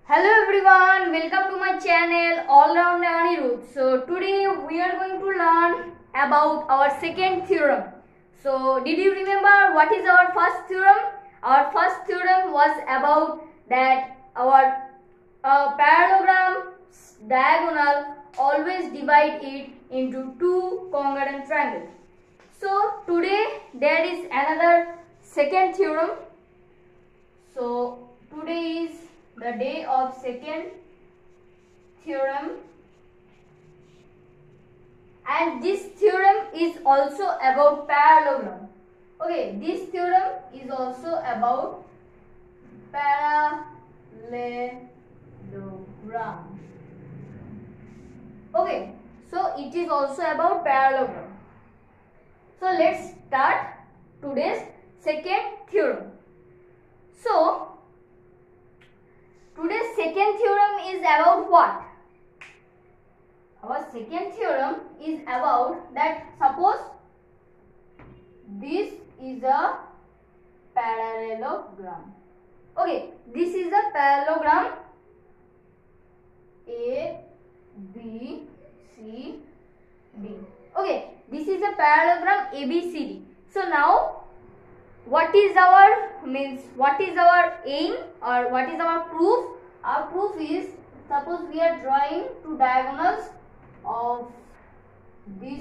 Hello everyone, welcome to my channel All Round Anirudh. So today we are going to learn about our second theorem. So did you remember what is our first theorem? Our first theorem was about that our parallelogram diagonal always divide it into two congruent triangles. So today there is another second theorem. So today is the day of second theorem, and this theorem is also about parallelogram. Okay, this theorem is also about parallelogram. Okay, so it is also about parallelogram. So let's start today's second theorem. So today's second theorem is about what? Our second theorem is about that suppose this is a parallelogram. Okay, this is a parallelogram A, B, C, D. Okay, this is a parallelogram A, B, C, D. So now what is our aim or what is our proof? Our proof is, suppose we are drawing two diagonals of this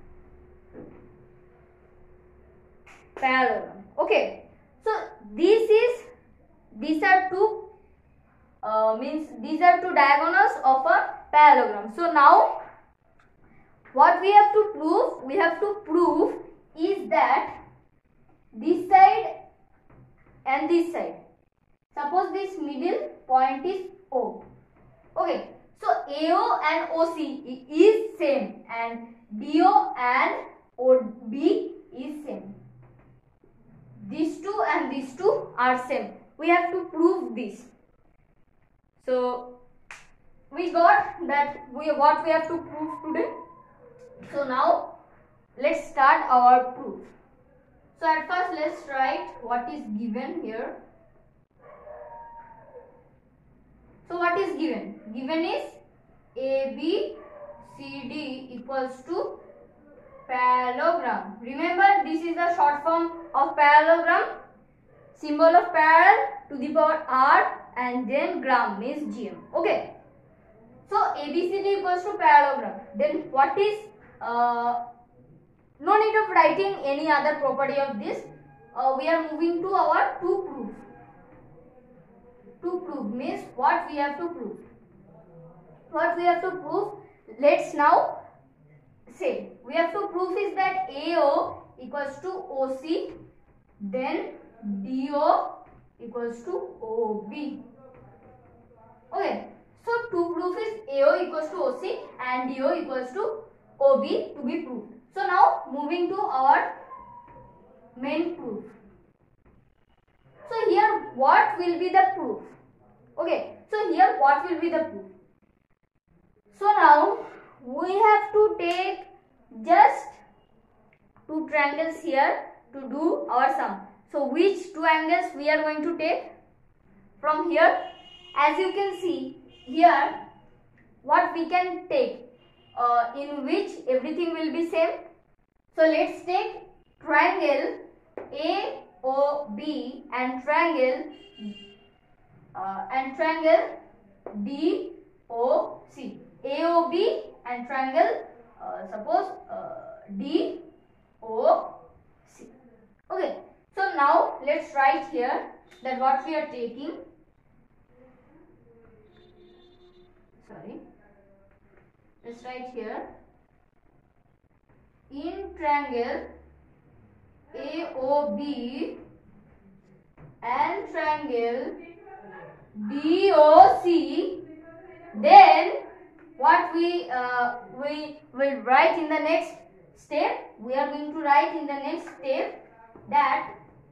parallelogram. Okay, so these are two diagonals of a parallelogram. So now what we have to prove? We have to prove is that this side and this side, suppose this middle point is O. Okay, so AO and OC is same and DO and OB is same. These two and these two are same. We have to prove this. So we got that what we have to prove today. So now let's start our proof. So at first let's write what is given here. So what is given? Given is ABCD equals to parallelogram. Remember, this is the short form of parallelogram. Symbol of parallel to the power R and then gram means GM. Okay. So ABCD equals to parallelogram. Then what is no need of writing any other property of this. We are moving to our to proof. To prove means what we have to prove. What we have to prove, let's now say. We have to prove is that AO equals to OC, then DO equals to OB. Okay, so to prove is AO equals to OC and DO equals to OB to be proved. So now moving to our main proof. So here what will be the proof? Okay, so here what will be the proof? So now we have to take just two triangles here to do our sum. So which two angles we are going to take? From here, as you can see here, what we can take in which everything will be same. So let's take triangle AOB and triangle DOC. AOB and triangle suppose DOC. Okay, so now let's write here that what we are taking. Let's write here in triangle AOB and triangle DOC, then what we will write in the next step. We are going to write in the next step that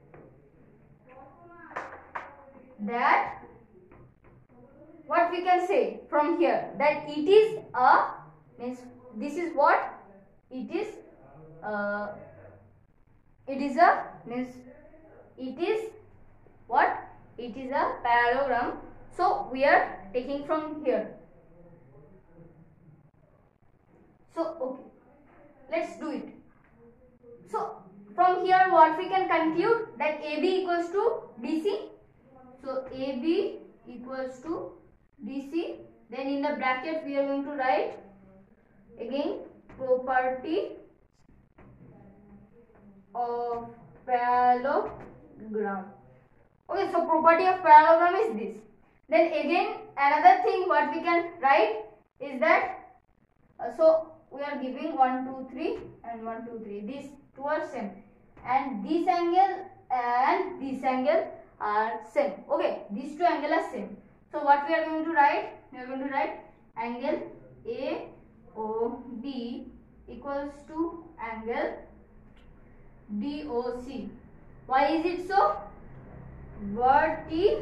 what we can say from here, that it is a means this is what it is. It is a means it is what? It is a parallelogram. So we are taking from here. So okay, let's do it. So from here what we can conclude, that AB equals to DC. So AB equals to DC. Then in the bracket we are going to write again property of parallelogram. Okay, so property of parallelogram is this. Then again another thing what we can write is that so we are giving 1 2 3 and 1 2 3. These two are same, and this angle and this angle are same. Okay, these two angles are same. So what we are going to write? We are going to write angle AOB equals to angle DOC. Why is it so? Vertically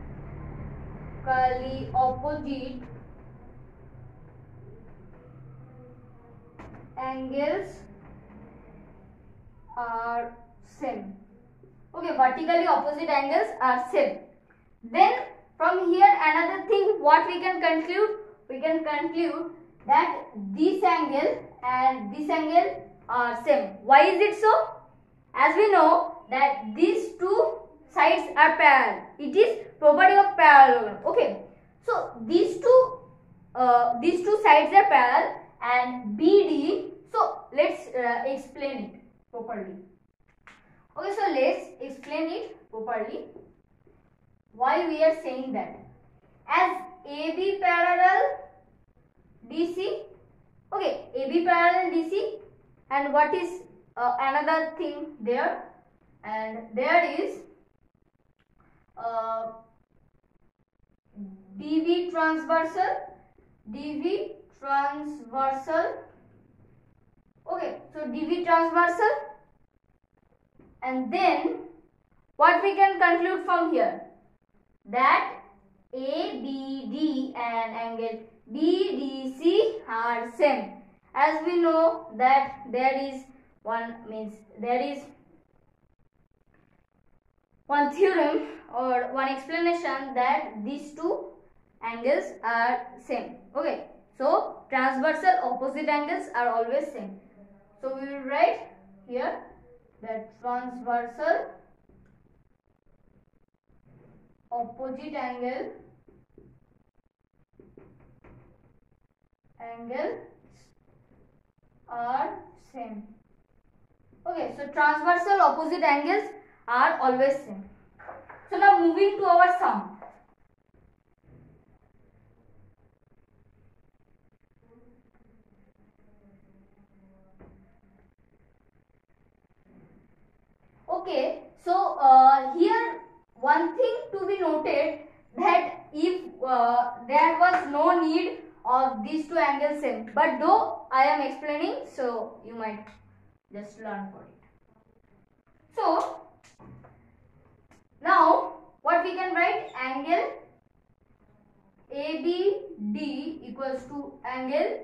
opposite angles are same. Okay, vertically opposite angles are same. Then from here another thing what we can conclude? We can conclude that this angle and this angle are same. Why is it so? As we know that these two sides are parallel. It is property of parallelogram. Okay, so these two sides are parallel and BD. So let's explain it properly. Okay, so let's explain it properly. Why we are saying that? As AB parallel DC. Okay, AB parallel DC, and what is another thing there? And there is DV transversal. Okay, so DV transversal, and then what we can conclude from here? That ABD and angle BDC are same. As we know that there is one theorem or one explanation that these two angles are same. Okay, so transversal opposite angles are always same. So we will write here that transversal opposite angles are same. Okay, so transversal opposite angles are always same. So now moving to our sum. Okay, so here one thing to be noted, that if there was no need of these two angles same, but though I am explaining, so you might just learn for it. So now what we can write? Angle ABD equals to angle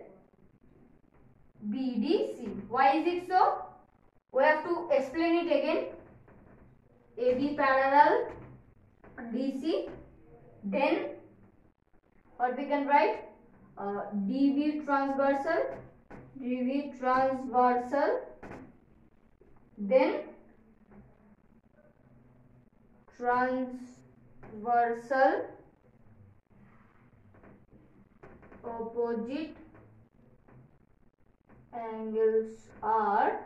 BDC. Why is it so? We have to explain it again. AB parallel DC, then what we can write? DV transversal, then transversal opposite angles are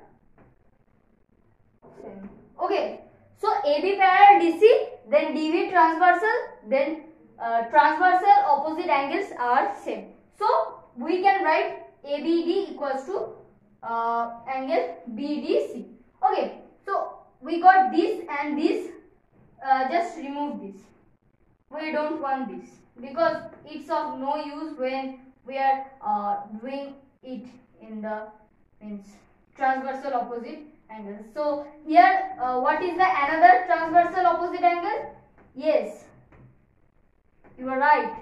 same. Okay, so AB parallel DC, then DV transversal, then transversal opposite angles are same. So we can write ABD equals to angle BDC. Okay, so we got this and this. Just remove this. We don't want this because it's of no use when we are doing it in the transversal opposite angles. So here what is the another transversal opposite angle? Yes, you are right.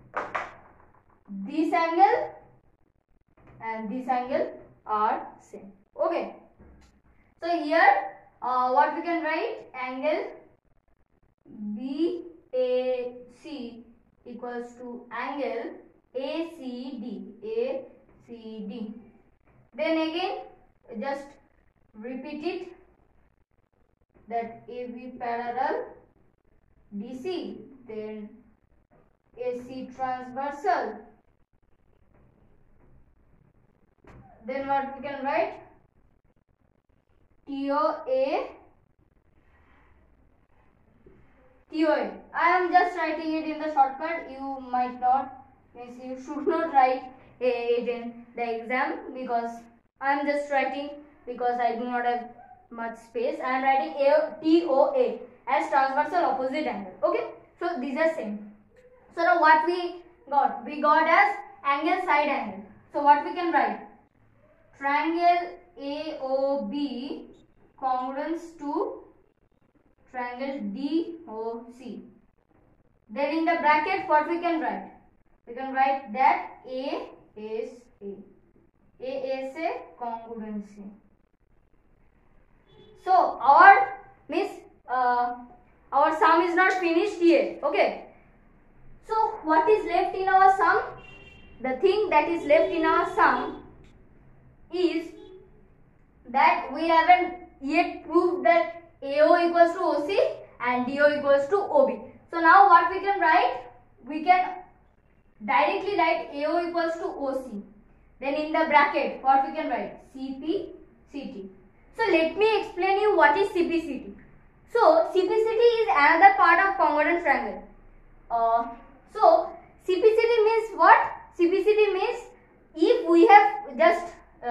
This angle and this angle are same. Okay, so here what we can write? Angle BAC equals to angle ACD. ACD. Then again just repeat it, that AB parallel DC, then AC transversal. Then what we can write? TOA. TOA. I am just writing it in the shortcut. You might not, means you should not write it in the exam, because I am just writing because I do not have much space. I am writing TOA as transversal opposite angle. Okay, so these are same. So now what we got? We got as angle side angle. So what we can write? Triangle AOB congruence to triangle DOC. Then in the bracket what we can write? We can write that A is a congruency. So our our sum is not finished yet. Okay. So what is left in our sum? The thing that is left in our sum is that we haven't yet proved that AO equals to OC and DO equals to OB. So now what we can write? We can directly write AO equals to OC. Then in the bracket what we can write? CP, CT. So let me explain you what is CPCT. So CPCT is another part of congruent triangle. So CPCT means what? CPCT means if we have just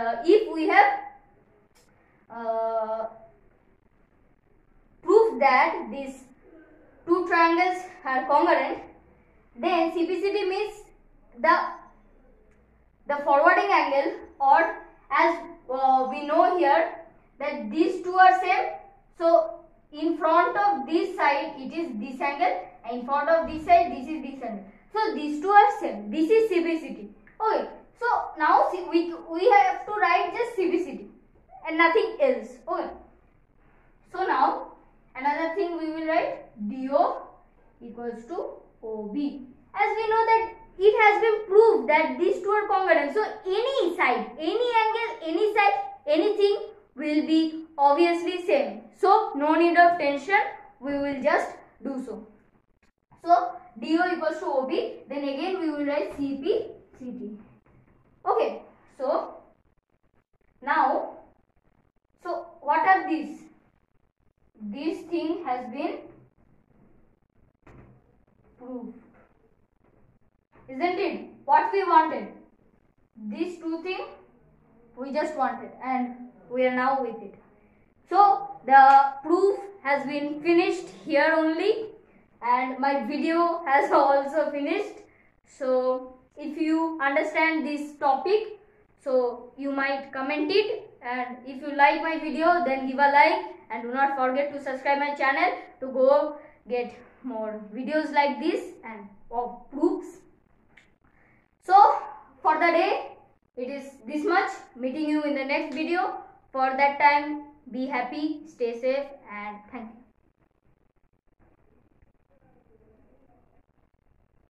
proof that these two triangles are congruent, then CPCT means the forwarding angle, or as we know here that these two are same. So in front of this side it is this angle, and in front of this side this is this angle. So these two are same. This is CPCT. Okay. So now we have to write just CPCT and nothing else. Okay. So now another thing we will write DO equals to OB. As we know that it has been proved that these two are congruent. So any side, any angle, any side, anything will be obviously same. So no need of tension. We will just do so. So DO equals to OB. Then again we will write CP, CT. Okay. So now, so what are these? This thing has been proved, isn't it? What we wanted, these two things we just wanted, and we are now with it. So the proof has been finished here only, and my video has also finished. So if you understand this topic, so you might comment it, and if you like my video then give a like, and do not forget to subscribe my channel to go get more videos like this and of proofs. So for the day it is this much. Meeting you in the next video. For that time, be happy, stay safe, and thank you.